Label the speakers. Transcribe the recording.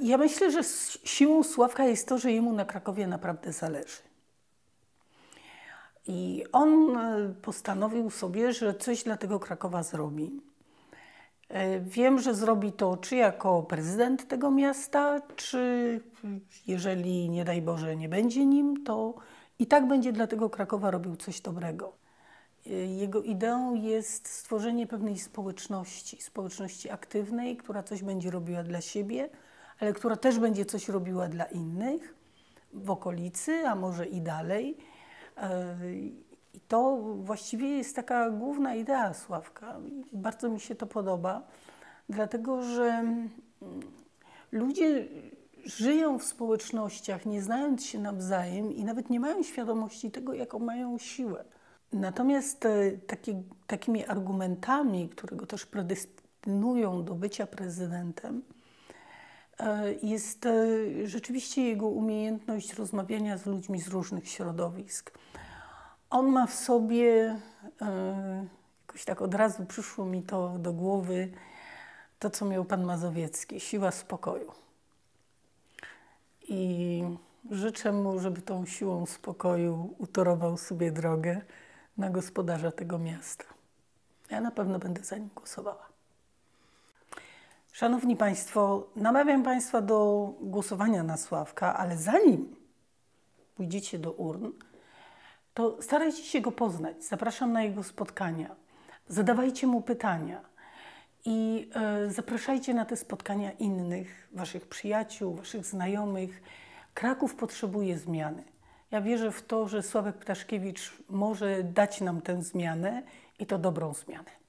Speaker 1: Ja myślę, że siłą Sławka jest to, że jemu na Krakowie naprawdę zależy. I on postanowił sobie, że coś dla tego Krakowa zrobi. Wiem, że zrobi to czy jako prezydent tego miasta, czy jeżeli nie daj Boże nie będzie nim, to i tak będzie dla tego Krakowa robił coś dobrego. Jego ideą jest stworzenie pewnej społeczności aktywnej, która coś będzie robiła dla siebie, ale która też będzie coś robiła dla innych w okolicy, a może i dalej. I to właściwie jest taka główna idea Sławka. Bardzo mi się to podoba, dlatego że ludzie żyją w społecznościach, nie znając się nawzajem i nawet nie mają świadomości tego, jaką mają siłę. Natomiast takimi argumentami, które go też predestynują do bycia prezydentem, jest rzeczywiście jego umiejętność rozmawiania z ludźmi z różnych środowisk. On ma w sobie, jakoś tak od razu przyszło mi to do głowy, to co miał pan Mazowiecki, siła spokoju. I życzę mu, żeby tą siłą spokoju utorował sobie drogę na gospodarza tego miasta. Ja na pewno będę za nim głosowała. Szanowni Państwo, namawiam Państwa do głosowania na Sławka, ale zanim pójdziecie do urn, to starajcie się go poznać. Zapraszam na jego spotkania. Zadawajcie mu pytania i zapraszajcie na te spotkania innych, waszych przyjaciół, waszych znajomych. Kraków potrzebuje zmiany. Ja wierzę w to, że Sławek Ptaszkiewicz może dać nam tę zmianę i to dobrą zmianę.